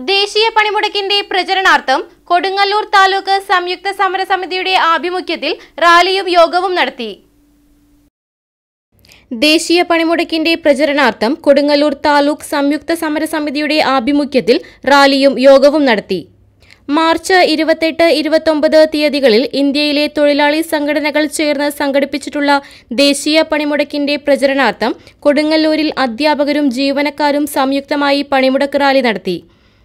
ദേശീയ പണിമുടക്കിന്റെ പ്രചരണാർത്ഥം കൊടുങ്ങല്ലൂർ താലൂക്ക് സംയുക്ത സമരസമിതിയുടെ ആഭിമുഖ്യത്തിൽ റാലിയും യോഗവും നടത്തി. ദേശീയ പണിമുടക്കിന്റെ പ്രചരണാർത്ഥം കൊടുങ്ങല്ലൂർ താലൂക്ക് സംയുക്ത സമരസമിതിയുടെ ആഭിമുഖ്യത്തിൽ റാലിയും യോഗവും നടത്തി. മാർച്ച് 28, 29 തീയതികളിൽ ഇന്ത്യയിലെ തൊഴിലാളി സംഘടനകൾ ചേർന്ന് സംഘടിപ്പിച്ചിട്ടുള്ള ദേശീയ പണിമുടക്കിന്റെ പ്രചരണാർത്ഥം കൊടുങ്ങല്ലൂരിൽ അധ്യാപകരും ജീവനക്കാരും സംയുക്തമായി പണിമുടക്ക് റാലി നടത്തി.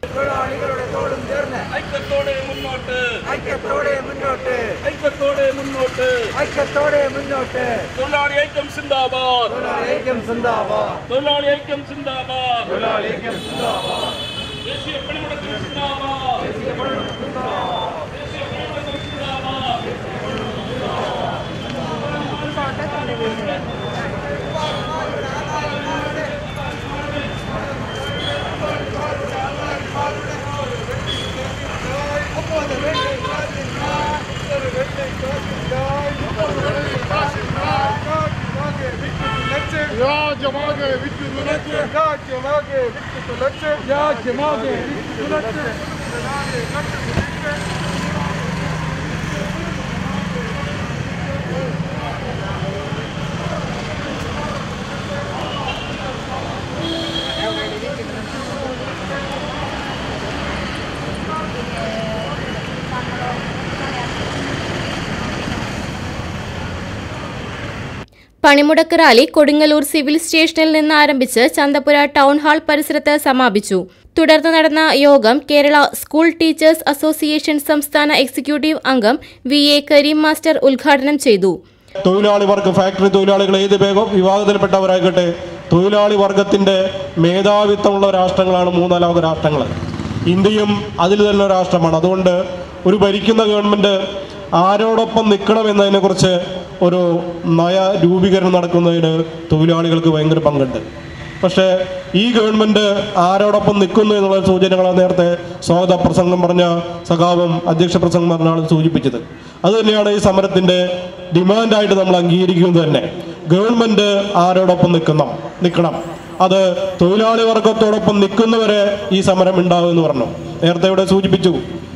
പണിമുടക്ക് റാലി കൊടുങ്ങല്ലൂർ സിവിൽ സ്റ്റേഷനിൽ നിന്ന് ആരംഭിച്ച് ചന്തപുര ടൗൺ ഹാൾ പരിസരത്ത് സമാപിച്ചു. തുടർന്ന് നടന്ന യോഗം കേരള സ്കൂൾ ടീച്ചേഴ്സ് അസോസിയേഷൻ സംസ്ഥാന എക്സിക്യൂട്ടീവ് അംഗം VA കരീം മാസ്റ്റർ ഉദ്ഘാടനം ചെയ്തു. തൊഴിലാളി വർഗ ഫാക്ടറി തൊഴിലാളികൾ ഏത് വിഭാഗത്തിൽപ്പെട്ടവരായിക്കട്ടെ, തൊഴിലാളി വർഗത്തിന്റെ മേധാവിത്വമുള്ള രാഷ്ട്രങ്ങളാണ് മൂന്നാലോക രാഷ്ട്രങ്ങൾ. ഇന്ത്യയും അതിൽ തന്നെ രാഷ്ട്രമാണ്. അതുകൊണ്ട് ഒരു ഭരിക്കുന്ന ഗവൺമെന്റ് ആരോടൊപ്പം നിൽക്കണമെന്നതിനെക്കുറിച്ച് ഒരു നയ രൂപീകരണം നടക്കുന്നതിന് തൊഴിലാളികൾക്ക് ഭയങ്കര പങ്കുണ്ട്. പക്ഷേ ഈ ഗവൺമെൻറ് ആരോടൊപ്പം നിൽക്കുന്നു എന്നുള്ള സൂചനകളാണ് നേരത്തെ സ്വാഗത പ്രസംഗം പറഞ്ഞ സഖാവും അധ്യക്ഷ പ്രസംഗം പറഞ്ഞ ആൾ സൂചിപ്പിച്ചത്. അതുതന്നെയാണ് ഈ സമരത്തിൻ്റെ ഡിമാൻഡായിട്ട് നമ്മൾ അംഗീകരിക്കുന്നത് തന്നെ. ഗവൺമെൻറ് ആരോടൊപ്പം നിൽക്കണം, അത് തൊഴിലാളി വർഗത്തോടൊപ്പം നിൽക്കുന്നവരെ ഈ സമരം ഉണ്ടാകുമെന്ന് പറഞ്ഞു. നേരത്തെ ഇവിടെ സൂചിപ്പിച്ചു,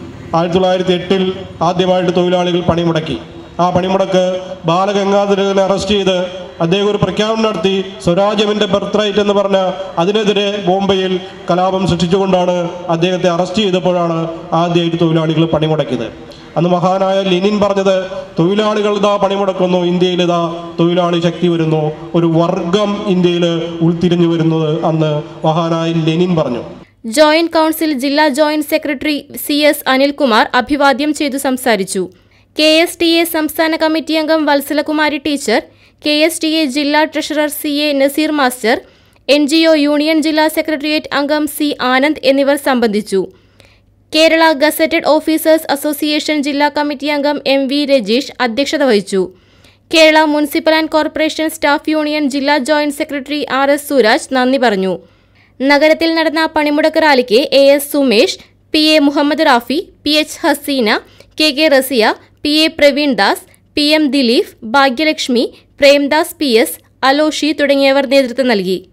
1908 ആദ്യമായിട്ട് തൊഴിലാളികൾ പണിമുടക്കി. ആ പണിമുടക്ക് ബാലഗംഗാധരനെ അറസ്റ്റ് ചെയ്ത് അദ്ദേഹം ഒരു പ്രഖ്യാപനം നടത്തി. സ്വരാജ്യമിൻ്റെ ബർത്ത് റൈറ്റ് എന്ന് പറഞ്ഞ അതിനെതിരെ ബോംബെയിൽ കലാപം സൃഷ്ടിച്ചുകൊണ്ടാണ് അദ്ദേഹത്തെ അറസ്റ്റ് ചെയ്തപ്പോഴാണ് ആദ്യമായിട്ട് തൊഴിലാളികൾ പണിമുടക്കിയത്. അന്ന് മഹാനായ ലെനിൻ പറഞ്ഞത്, തൊഴിലാളികൾ ഇതാ പണിമുടക്കുന്നു, ഇന്ത്യയിൽ ഇതാ തൊഴിലാളി ശക്തി വരുന്നു, ഒരു വർഗം ഇന്ത്യയിൽ ഉൾത്തിരിഞ്ഞു വരുന്നത് അന്ന് മഹാനായ ലെനിൻ പറഞ്ഞു. ജോയിന്റ് കൌൺസിൽ ജില്ലാ ജോയിന്റ് സെക്രട്ടറി CS അനിൽകുമാർ അഭിവാദ്യം ചെയ്തു സംസാരിച്ചു. KSTA സംസ്ഥാന കമ്മിറ്റി അംഗം വത്സലകുമാരി ടീച്ചർ, KSTA ജില്ലാ treasurer CA Naseer master, NGO union ജില്ലാ സെക്രട്ടേറിയറ്റ് അംഗം C ആനന്ദ് എന്നിവർ സംബന്ധിച്ചു. കേരള ഗസറ്റഡ് ഓഫീസേഴ്സ് അസോസിയേഷൻ ജില്ലാ കമ്മിറ്റി അംഗം MV രജീഷ് അധ്യക്ഷത വഹിച്ചു. Kerala municipal and corporation staff union ജില്ലാ ജോയിന്റ് സെക്രട്ടറി RS സൂരാജ് നന്ദി പറഞ്ഞു. നഗരത്തിൽ നടന്ന പണിമുടക്ക് റാലിക്ക് AS Sumesh, PA Muhammad Rafi, PH Hasina, KK Raziya, PA Praveen Das, PM Dileep, Bhagyalakshmi, Premdas PS, Aloshi തുടങ്ങിയവർ നേതൃത്വം നൽകി.